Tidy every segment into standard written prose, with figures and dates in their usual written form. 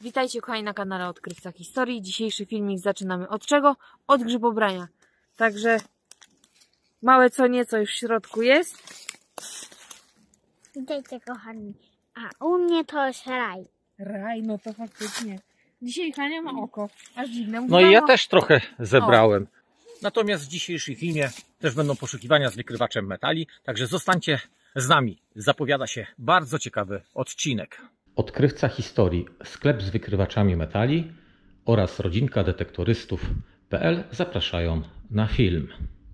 Witajcie kochani na kanale Odkrywca Historii. Dzisiejszy filmik zaczynamy od czego? Od grzybobrania. Także małe co nieco już w środku jest. Witajcie kochani. A u mnie to jest raj. Raj, no to faktycznie. Dzisiaj Hania ma oko. Aż dziwne. No i ja też trochę zebrałem. Natomiast w dzisiejszym filmie też będą poszukiwania z wykrywaczem metali. Także zostańcie z nami. Zapowiada się bardzo ciekawy odcinek. Odkrywca Historii, sklep z wykrywaczami metali oraz rodzinka detektorystów.pl zapraszają na film.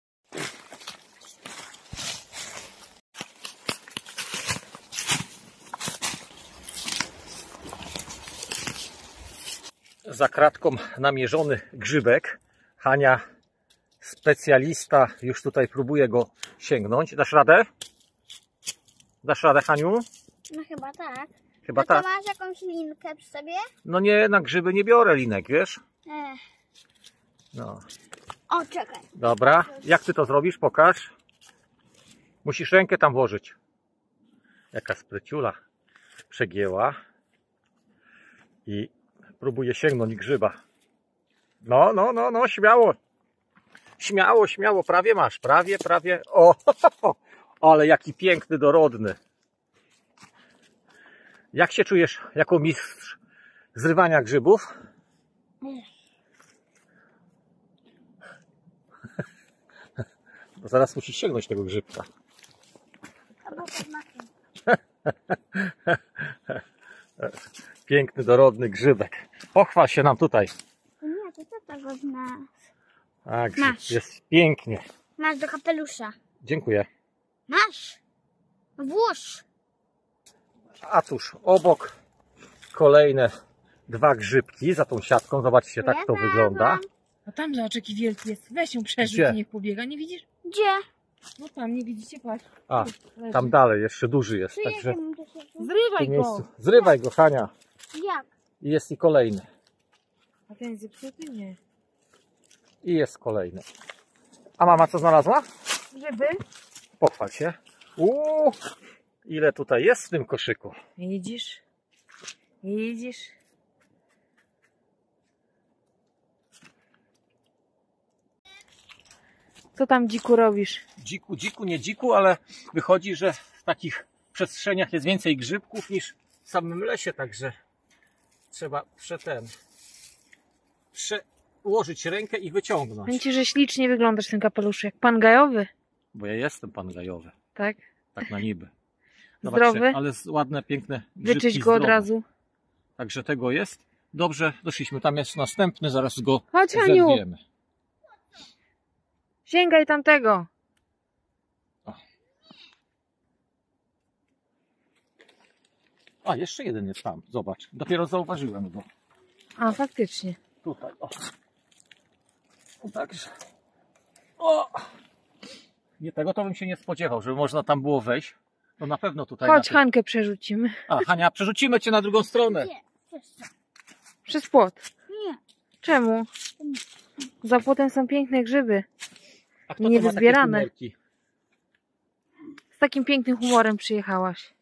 Za kratką namierzony grzybek. Hania, specjalista, już tutaj próbuje go sięgnąć. Dasz radę? Dasz radę, Haniu? No chyba tak. Chyba ty tak. masz jakąś linkę przy sobie? No nie, na grzyby nie biorę linek, wiesz? No. O, czekaj. Dobra. Jak ty to zrobisz? Pokaż. Musisz rękę tam włożyć. Jaka spryciula. Przegięła. I próbuje sięgnąć grzyba. No, śmiało. Śmiało, śmiało. Prawie masz. Prawie. O, ale jaki piękny, dorodny. Jak się czujesz jako mistrz zrywania grzybów? No zaraz musisz sięgnąć tego grzybka. Piękny, dorodny grzybek. Pochwal się nam tutaj. Nie, to co tego znasz? Tak, Masz. jest pięknie. Masz do kapelusza. Dziękuję. Masz. Włóż. A cóż, obok kolejne dwa grzybki za tą siatką. Zobaczcie, tak to wygląda. A tam zobacz jaki wielki jest. Weź ją przerzuć Gdzie? i niech pobiega. Nie widzisz? Gdzie? No tam, nie widzicie? Patrz. A, Leży. tam dalej jeszcze duży jest. Czy Także jak ja mam to się... w tym Zrywaj go. miejscu. Zrywaj go, Hania. Jak? I jest i kolejny. A ten zepsuty? Nie. I jest kolejny. A mama co znalazła? Grzyby? Pochwal się. Ile tutaj jest w tym koszyku? Widzisz? Widzisz? Co tam dziku robisz? Dziku, nie dziku, ale wychodzi, że w takich przestrzeniach jest więcej grzybków niż w samym lesie, także trzeba przełożyć rękę i wyciągnąć. Powiem ci, że ślicznie wyglądasz w tym kapeluszu, jak pan gajowy. Bo ja jestem pan gajowy, Tak? tak na niby. Zdrowy? Ale ładne, piękne grzybki. Wyczyść go od zdrowe. razu. Także tego jest. Dobrze, doszliśmy. Tam jest następny, zaraz go Chodź, Haniu. zerwiemy. Sięgaj tamtego. A, jeszcze jeden jest tam. Zobacz. Dopiero zauważyłem go. A, faktycznie. Tutaj. O. Także. O! Nie, tego to bym się nie spodziewał, żeby można tam było wejść. To na pewno tutaj. Chodź, na Hankę przerzucimy. A, Hania, przerzucimy cię na drugą stronę. Nie. Przez co? Przez płot. Nie. Czemu? Za płotem są piękne grzyby. A kto to ma Niewyzbierane. takie kumerki? Z takim pięknym humorem przyjechałaś.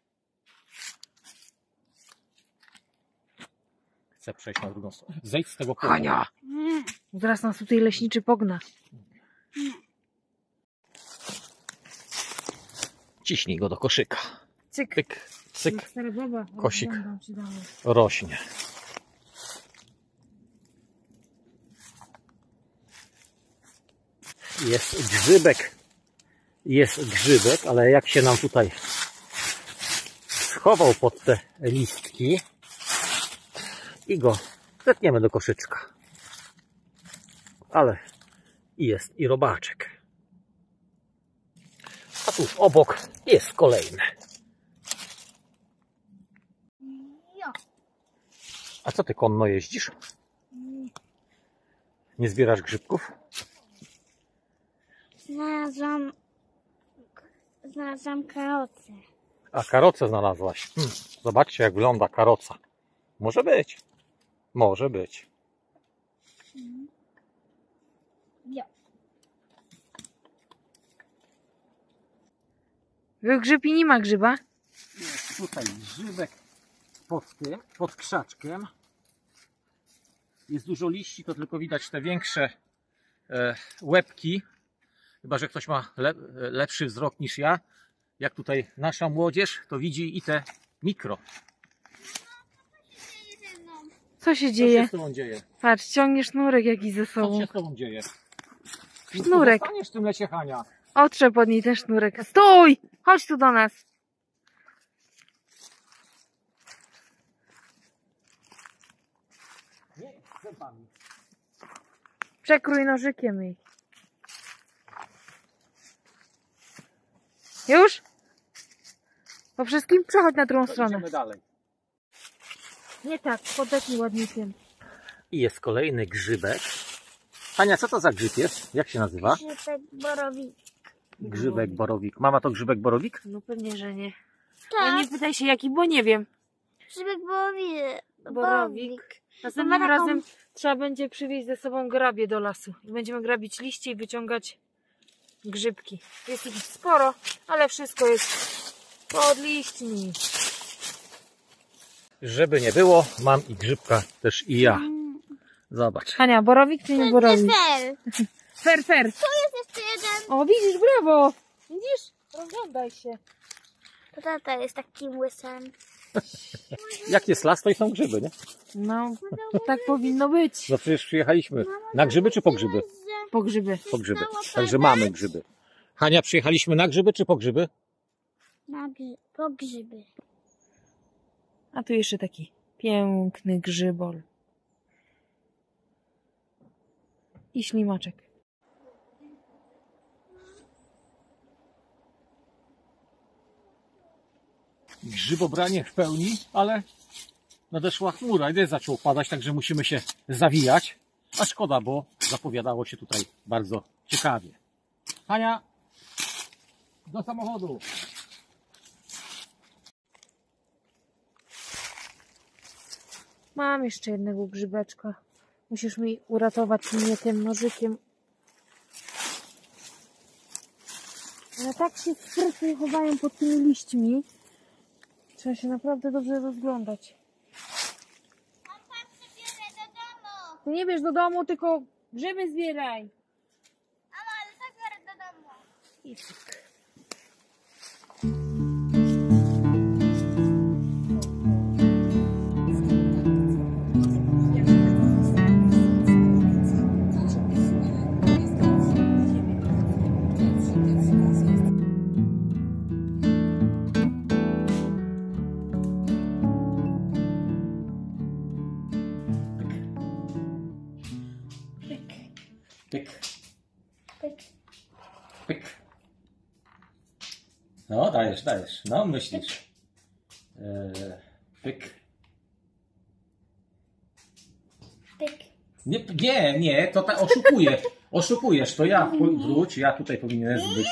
Chcę przejść na drugą stronę. Zejdź z tego płotu. Hania! Nie. Zaraz nas tutaj leśniczy pogna. Ciśnij go do koszyka. Cyk. Pyk, cyk, Jak stara baba. Kosik. Oglądam ci dalej. rośnie. Jest grzybek, ale jak się nam tutaj schował pod te listki i go zetniemy do koszyczka. Ale jest i robaczek. A tu obok jest kolejny. Jo. A co ty konno jeździsz? Nie zbierasz grzybków? Znalazłam karocę. A karocę znalazłaś. Zobaczcie jak wygląda karoca. Może być. Może być. Jo. Grzyb i nie ma grzyba? Jest tutaj grzybek pod krzaczkiem. jest dużo liści, to tylko widać te większe łebki. Chyba że ktoś ma lepszy wzrok niż ja. Jak tutaj nasza młodzież, to widzi i te mikro. Co się Co dzieje? się z tobą dzieje? Patrz, ciągnie sznurek jakiś ze Co sobą. się z tobą dzieje? Sznurek. Zostaniesz w tym lecie, Hania. Otrzep od niej ten sznurek. Stój! Chodź tu do nas. Nie, zębami. Przekrój nożykiem jej. Już? Po wszystkim przechodź na drugą To stronę. idziemy dalej. Nie tak, podetnij ładnikiem. I jest kolejny grzybek. Hania, co to za grzyb jest? Jak się nazywa? Grzybek borowik. Grzybek borowik. Mama, to grzybek borowik? No pewnie, że nie. Tak. No nie pytaj się jaki, bo nie wiem. Grzybek borowik. Borowik. Następnym Ma taką- razem trzeba będzie przywieźć ze sobą grabie do lasu. I będziemy grabić liście i wyciągać grzybki. Jest ich sporo, ale wszystko jest pod liśćmi. Żeby nie było, mam i grzybka też i ja. Zobacz. Hania, borowik czy nie borowik? Fel. Fer, fer. Tu jest jeszcze jeden. O, widzisz, brawo. Widzisz? Rozglądaj się. To tata jest takim łysem. Jak jest las, to i są grzyby, nie? No, tak powinno być. No przecież przyjechaliśmy na grzyby czy po grzyby? Po grzyby. Po grzyby. Także mamy grzyby. Hania, przyjechaliśmy na grzyby czy po grzyby? Po grzyby. A tu jeszcze taki piękny grzybol. I ślimaczek. Grzybobranie w pełni, ale nadeszła chmura i deszcz zaczął padać, także musimy się zawijać. A szkoda, bo zapowiadało się tutaj bardzo ciekawie. Hania, do samochodu. Mam jeszcze jednego grzybeczka. Musisz mi uratować mnie tym nożykiem. Ale tak się sprytnie chowają pod tymi liśćmi. Trzeba się naprawdę dobrze rozglądać. Ty nie bierz do domu, tylko grzyby zbieraj. Ale tak biorę do domu. I cyk. Pyk, Pyk. pyk. No, dajesz, dajesz. No, myślisz. Pyk. Pyk. Nie, to tak oszukujesz. Oszukujesz, to ja. Wróć, ja tutaj powinienem być.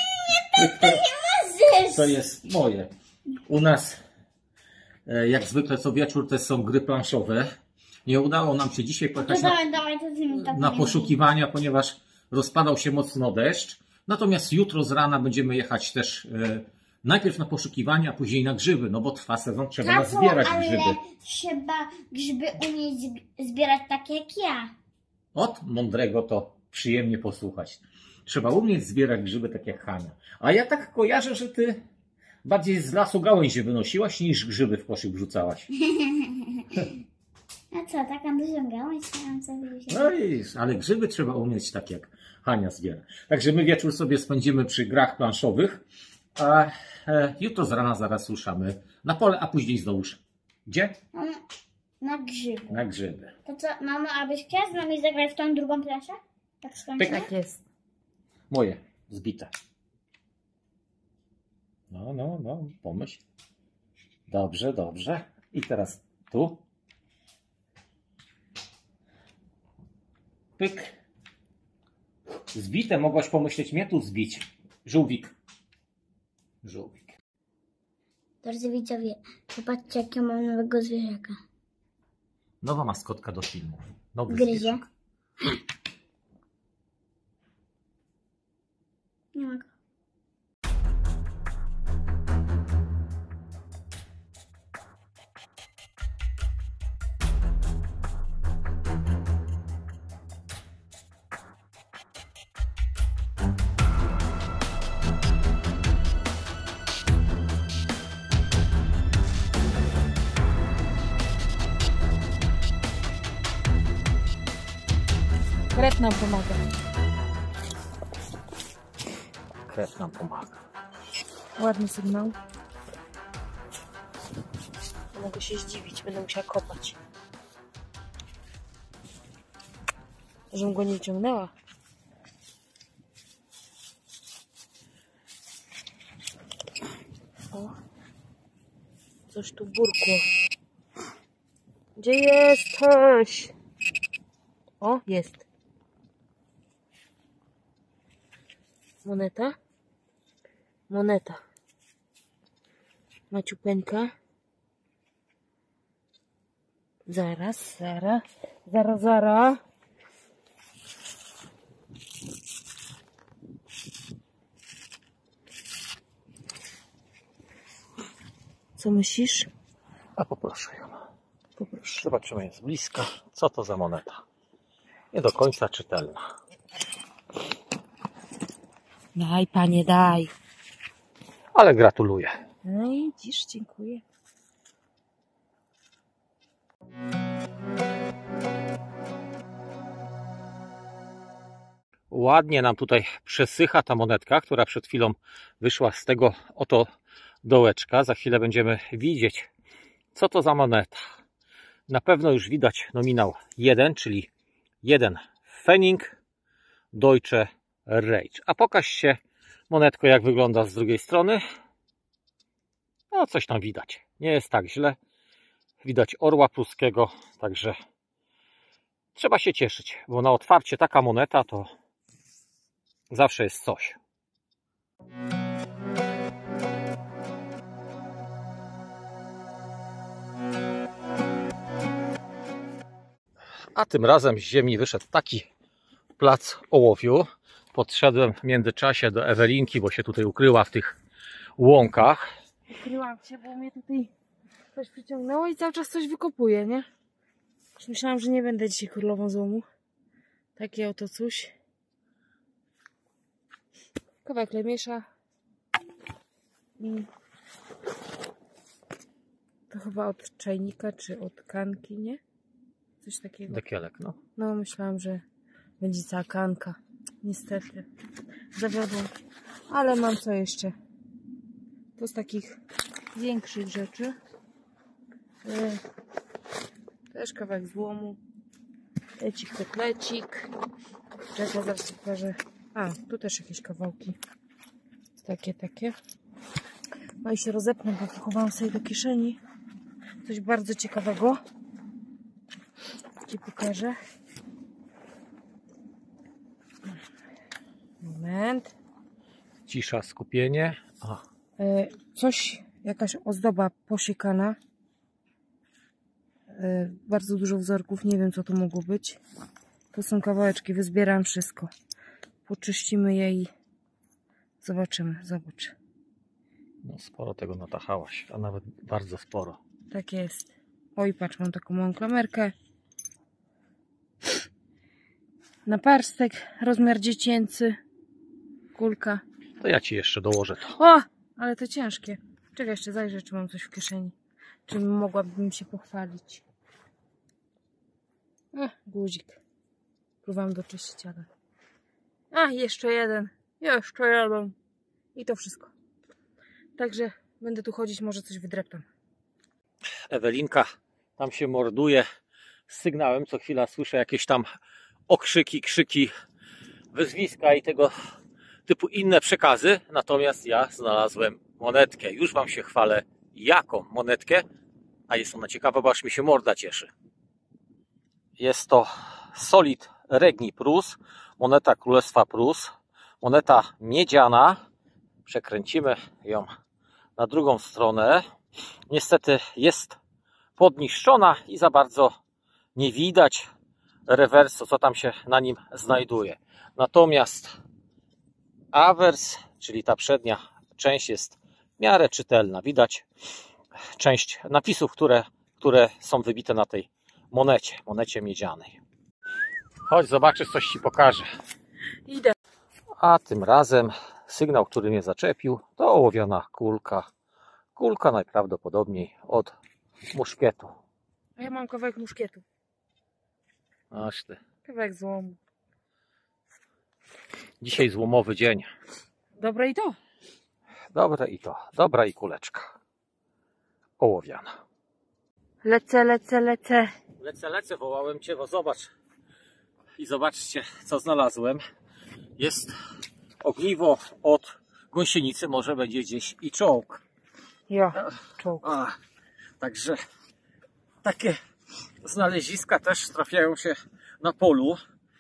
To jest moje. U nas, jak zwykle co wieczór, to są gry planszowe. Nie udało nam się dzisiaj pojechać Dawaj, to z nimi tak na poszukiwania, ponieważ rozpadał się mocno deszcz. Natomiast jutro z rana będziemy jechać też najpierw na poszukiwania, a później na grzyby, no bo trwa sezon, trzeba nazbierać grzyby. Ale trzeba grzyby umieć zbierać tak jak ja. Od mądrego to przyjemnie posłuchać. Trzeba umieć zbierać grzyby tak jak Hania. A ja tak kojarzę, że ty bardziej z lasu gałęzie wynosiłaś niż grzyby w koszyk wrzucałaś. A co, taką dużą gałąź chciałam sobie wziąć. No widzisz, ale grzyby trzeba umieć tak jak Hania zbiera. Także my wieczór sobie spędzimy przy grach planszowych, a jutro z rana zaraz ruszamy na pole, a później znowuż. Gdzie? Na grzyby. Na grzyby. To co, mamo, abyś chciała z nami zagrać w tą drugą planszę? Tak skończymy? Tak jest. Moje, zbite. No, pomyśl. Dobrze, dobrze. I teraz tu. Pyk. Zbite, mogłaś pomyśleć mnie tu zbić. Żółwik. Żółwik. Drodzy widzowie, zobaczcie jakiego mam nowego zwierzaka. Nowa maskotka do filmu. Nowy Gryzie. zwierzak. Nie ma go. Krew nam pomaga. Krew nam pomaga. Ładny sygnał. Mogę się zdziwić, będę musiała kopać. Żebym go nie ciągnęła. O, coś tu burkło. Gdzie jesteś? O, jest. Moneta. Moneta. Maciupeńka. Zaraz. Co myślisz? A poproszę ją. Poproszę. Zobaczymy z bliska, co to za moneta. Nie do końca czytelna. Daj, panie, daj. Ale gratuluję. No i widzisz, dziękuję. Ładnie nam tutaj przesycha ta monetka, która przed chwilą wyszła z tego oto dołeczka. Za chwilę będziemy widzieć, co to za moneta. Na pewno już widać nominał 1, czyli 1 Pfennig Deutsche Reich. A pokaż się, monetko, jak wygląda z drugiej strony. No, coś tam widać. Nie jest tak źle. Widać orła pruskiego, także trzeba się cieszyć, bo na otwarcie taka moneta to zawsze jest coś. A tym razem z ziemi wyszedł taki plac ołowiu. Podszedłem w międzyczasie do Ewelinki, bo się tutaj ukryła w tych łąkach. Ukryłam się, bo mnie tutaj coś przyciągnęło i cały czas coś wykopuje, nie? Już myślałam, że nie będę dzisiaj królową złomu. Takie oto coś. Kawałek lemisza. I to chyba od czajnika, czy od kanki, nie? Coś takiego. Dekielek, no. No, myślałam, że będzie cała kanka. Niestety. Zawiodłam. Ale mam co jeszcze. To z takich większych rzeczy. Też kawałek złomu. Lecik, kotlecik. Czekaj, zaraz ci pokażę. A, tu też jakieś kawałki. Takie. No i się rozepnę, bo pochowałam sobie do kieszeni coś bardzo ciekawego. Ci pokażę. Moment. Cisza, skupienie. O. Coś, jakaś ozdoba posiekana. Bardzo dużo wzorków, nie wiem co to mogło być. To są kawałeczki, wyzbieram wszystko. Poczyścimy je i zobaczymy, zobacz. No, sporo tego natachałaś, a nawet bardzo sporo. Tak jest. Oj, patrz, mam taką małą klamerkę. Naparstek, rozmiar dziecięcy. Kulka. To ja ci jeszcze dołożę to. O! Ale to ciężkie. Czekaj, jeszcze zajrzę, czy mam coś w kieszeni. Czy mogłabym się pochwalić. Guzik. Próbowałam doczyścić, ale... jeszcze jeden. Jeszcze jeden. I to wszystko. Także będę tu chodzić, może coś wydreptam. Ewelinka tam się morduje z sygnałem. Co chwila słyszę jakieś tam okrzyki, krzyki, wyzwiska i tego typu inne przekazy. Natomiast ja znalazłem monetkę. Już wam się chwalę, jaką monetkę. A jest ona ciekawa, bo aż mi się morda cieszy. Jest to Solid Regni Prus, moneta Królestwa Prus, moneta miedziana. Przekręcimy ją na drugą stronę. Niestety jest podniszczona i za bardzo nie widać rewersu, co tam się na nim znajduje. Natomiast awers, czyli ta przednia część, jest w miarę czytelna. Widać część napisów, które są wybite na tej monecie miedzianej. Chodź, zobaczysz, coś ci pokażę. Idę. A tym razem sygnał, który mnie zaczepił, to ołowiana kulka. Kulka najprawdopodobniej od muszkietu. A ja mam kawałek muszkietu. Aż ty. Kawałek złomu. Dzisiaj złomowy dzień. Dobre i to. Dobre i to. Dobra i kuleczka. Ołowiana. Lecę, lecę, lecę. Lecę, wołałem Cię, bo zobacz. I zobaczcie, co znalazłem. Jest ogniwo od gąsienicy, może będzie gdzieś i czołg. Ja, czołg. Także takie znaleziska też trafiają się na polu.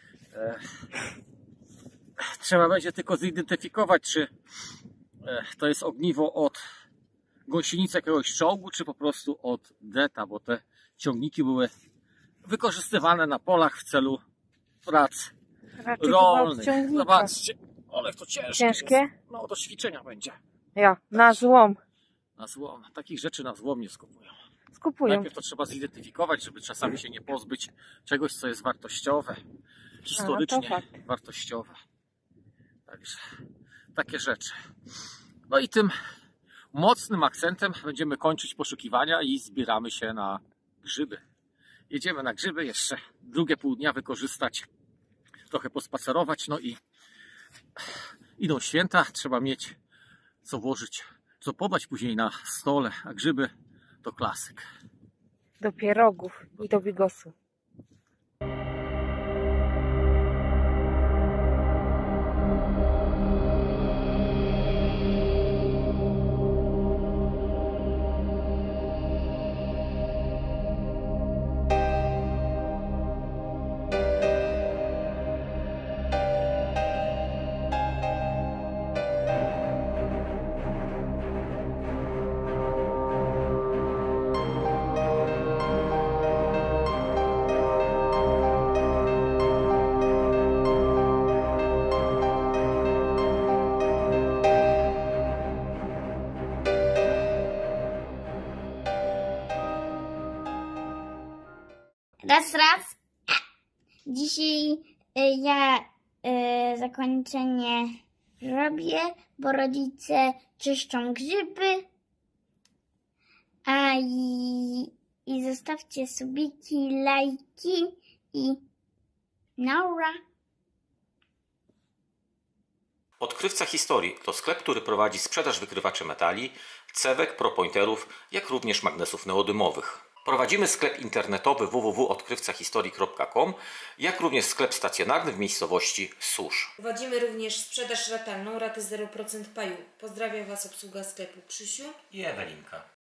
Trzeba będzie tylko zidentyfikować, czy to jest ogniwo od gąsienicy jakiegoś czołgu, czy po prostu od deta, bo te ciągniki były wykorzystywane na polach w celu prac rolnych. Zobaczcie, ale to ciężkie. Jest. No do ćwiczenia będzie. Ja, na złom. Na złom. Takich rzeczy na złom nie skupują. Skupują. Najpierw to trzeba zidentyfikować, żeby czasami się nie pozbyć czegoś, co jest wartościowe, historycznie wartościowe. Także takie rzeczy. No i tym mocnym akcentem będziemy kończyć poszukiwania i zbieramy się na grzyby. Jedziemy na grzyby, jeszcze drugie pół dnia wykorzystać, trochę pospacerować, no i idą święta, trzeba mieć co włożyć, co podać później na stole, a grzyby to klasyk. Do pierogów i do bigosu. Raz. Dzisiaj ja zakończenie robię, bo rodzice czyszczą grzyby. I zostawcie subiki, lajki i naura. Odkrywca Historii to sklep, który prowadzi sprzedaż wykrywaczy metali, cewek, propointerów, jak również magnesów neodymowych. Prowadzimy sklep internetowy www.odkrywcahistorii.com, jak również sklep stacjonarny w miejscowości Susz. Prowadzimy również sprzedaż ratalną, raty 0% paju. Pozdrawiam Was obsługa sklepu Krzysiu i Ewelinka.